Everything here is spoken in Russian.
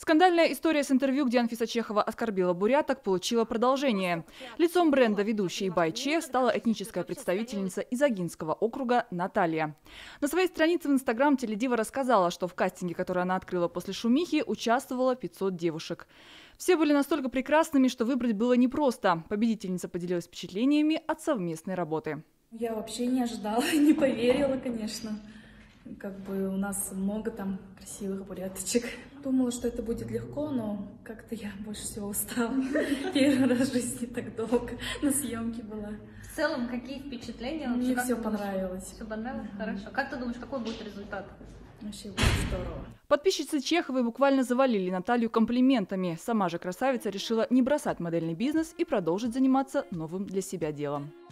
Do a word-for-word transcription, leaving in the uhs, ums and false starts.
Скандальная история с интервью, где Анфиса Чехова оскорбила буряток, получила продолжение. Лицом бренда ведущей Байче стала этническая представительница Изагинского округа Наталья. На своей странице в Инстаграм теледива рассказала, что в кастинге, который она открыла после шумихи, участвовало пятьсот девушек. Все были настолько прекрасными, что выбрать было непросто. Победительница поделилась впечатлениями от совместной работы. Я вообще не ожидала, не поверила, конечно. Как бы у нас много там красивых буряточек. Думала, что это будет легко, но как-то я больше всего устала. Первый раз в жизни так долго на съемке была. В целом, какие впечатления? Мне вообще, все понравилось. Все понравилось? Mm-hmm. Хорошо. Как ты думаешь, какой будет результат? Вообще будет здорово. Подписчицы Чеховой буквально завалили Наталью комплиментами. Сама же красавица решила не бросать модельный бизнес и продолжить заниматься новым для себя делом.